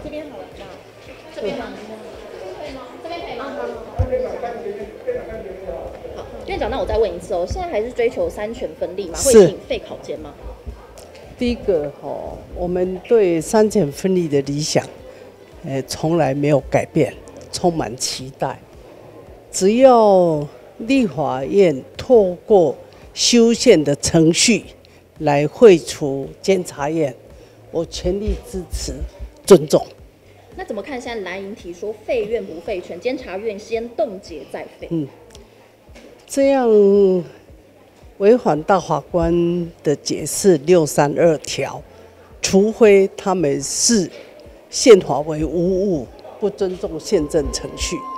这边好了，这边吗？这边可以吗？好，院长，那我再问一次哦，现在还是追求三权分立吗？会请废考监吗？ 第一个我们对三权分立的理想，从来没有改变，充满期待。只要立法院透过修宪的程序来废除监察院，我全力支持、尊重。 那怎么看现在蓝营提说废院不废权，监察院先冻结再废？ 这样违反大法官的解释632条，除非他们视宪法为无误，不尊重宪政程序。